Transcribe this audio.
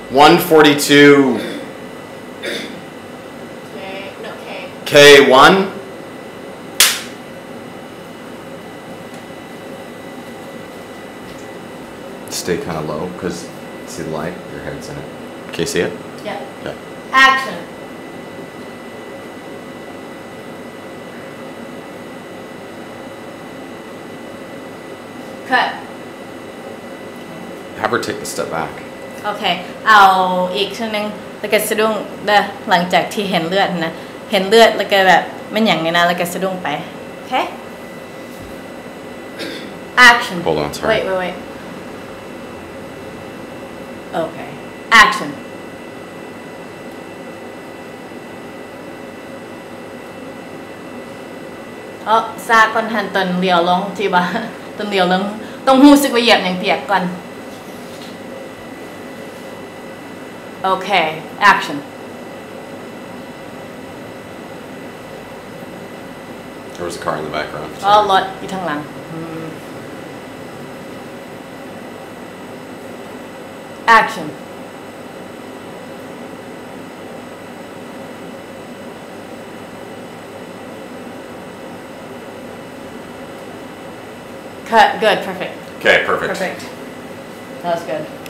142 K. K1. Stay kind of low because see the light? Your head's in it. Can you see it? Yeah. Okay. Action. Cut. Have her take the step back. โอเคเอาอีกชั่วนึงแล้วก็สะดุ้งเด้อหลังจากที่เห็นเลือดนะเห็นเลือดแล้วก็แบบไม่อย่างนี้นะแล้วก็สะดุ้งไปโอเค action Hold on, sorry. wait okay action ซาก่อนหันตนเลียวลงที่บ่าตนเลียวลงต้องรู้สึกว่าเหยียบอย่างเปียกก่อน Okay, action. There was a car in the background. รถอยู่ทางหลัง Action. Cut. Good. Perfect. Okay, perfect. Perfect. That was good.